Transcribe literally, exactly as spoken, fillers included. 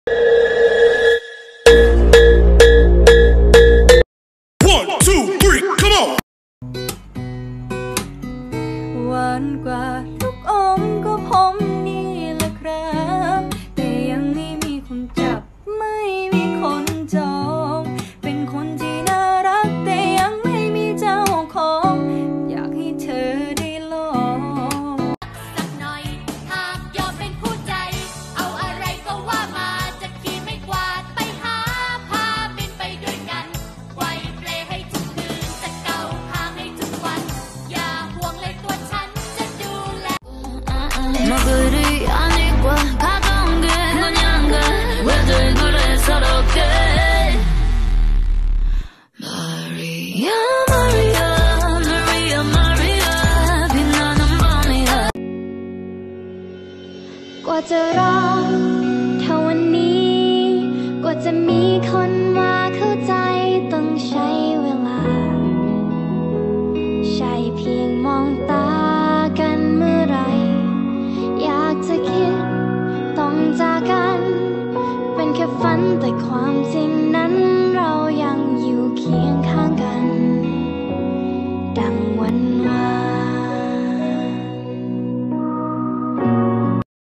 หวานกว่าลูกอมก็ผมนี่แหละครับแต่ยังไม่มีคนจับไม่มีคนจองเป็นคนที่น่ารักแต่ยังไม่มีเจ้าของอยากให้เธอได้ลองสักหน่อยหากยอมเป็นผู้ใจเอาอะไรก็ว่ามาจะขี่ไม่กวาดไปหาพาบินไปด้วยกันไว้เปลให้ทุกคืนจะเก่าพาให้ทุกวันอย่าห่วงเลยตัวฉันจะดูแล뭐 그리 아니까 가까운 게 뭐냐가 왜들 그래 서럽게 마리아 마리아 마리아 마리아 빛나는 밤이야 กว่าจะรอเท่าวันนี้กว่าจะมีคนมาเข้าใจต้องใช้เวลาใช่เพียงมองตากันเมื่อไรอยากจะคิดต้องจากกันเป็นแค่ฝันแต่ความจริงนั้นเรายังอยู่เคียงข้าง